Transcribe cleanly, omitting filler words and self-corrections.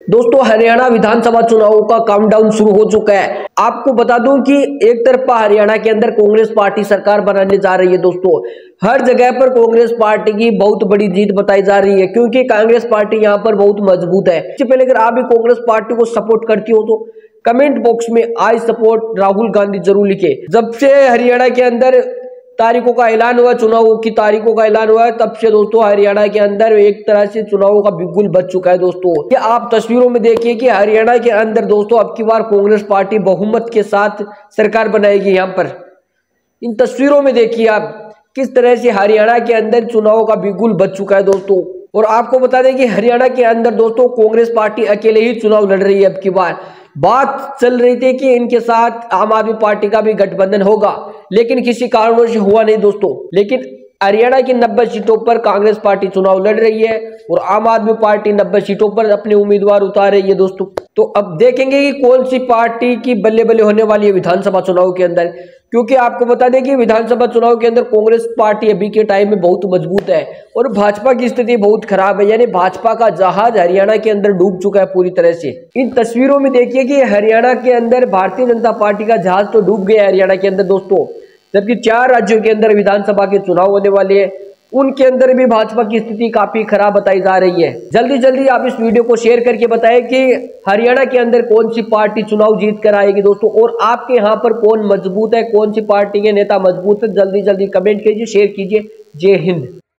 दोस्तों हरियाणा विधानसभा चुनावों का काउंटडाउन शुरू हो चुका है। आपको बता दूं कि एक तरफा हरियाणा के अंदर कांग्रेस पार्टी सरकार बनाने जा रही है। दोस्तों हर जगह पर कांग्रेस पार्टी की बहुत बड़ी जीत बताई जा रही है, क्योंकि कांग्रेस पार्टी यहां पर बहुत मजबूत है। इससे पहले अगर आप भी कांग्रेस पार्टी को सपोर्ट करती हो तो कमेंट बॉक्स में आई सपोर्ट राहुल गांधी जरूर लिखे। जब से हरियाणा के अंदर तारीखों का ऐलान हुआ, चुनावों की तारीखों का ऐलान हुआ है, तब से दोस्तों हरियाणा के अंदर एक तरह से चुनावों का बिगुल बच चुका है। दोस्तों ये आप तस्वीरों में देखिए कि हरियाणा के अंदर दोस्तों अब की बार कांग्रेस पार्टी बहुमत के साथ सरकार बनाएगी। यहाँ पर इन तस्वीरों में देखिए आप किस तरह से हरियाणा के अंदर चुनावों का बिगुल बच चुका है दोस्तों। और आपको बता दें कि हरियाणा के अंदर दोस्तों कांग्रेस पार्टी अकेले ही चुनाव लड़ रही है। अब की बार बात चल रही थी कि इनके साथ आम आदमी पार्टी का भी गठबंधन होगा, लेकिन किसी कारणों से हुआ नहीं दोस्तों। लेकिन हरियाणा की 90 सीटों पर कांग्रेस पार्टी चुनाव लड़ रही है और आम आदमी पार्टी 90 सीटों पर अपने उम्मीदवार उतार रही है दोस्तों। तो अब देखेंगे कि कौन सी पार्टी की बल्ले बल्ले होने वाली है विधानसभा चुनाव के अंदर, क्योंकि आपको बता दें कि विधानसभा चुनाव के अंदर कांग्रेस पार्टी अभी के टाइम में बहुत मजबूत है और भाजपा की स्थिति बहुत खराब है। यानी भाजपा का जहाज हरियाणा के अंदर डूब चुका है पूरी तरह से। इन तस्वीरों में देखिए कि हरियाणा के अंदर भारतीय जनता पार्टी का जहाज तो डूब गया है हरियाणा के अंदर दोस्तों। जबकि 4 राज्यों के अंदर विधानसभा के चुनाव होने वाले हैं, उनके अंदर भी भाजपा की स्थिति काफी खराब बताई जा रही है। जल्दी जल्दी आप इस वीडियो को शेयर करके बताएं कि हरियाणा के अंदर कौन सी पार्टी चुनाव जीत कर आएगी दोस्तों, और आपके यहाँ पर कौन मजबूत है, कौन सी पार्टी के नेता मजबूत है। जल्दी जल्दी कमेंट कीजिए, शेयर कीजिए। जय हिंद।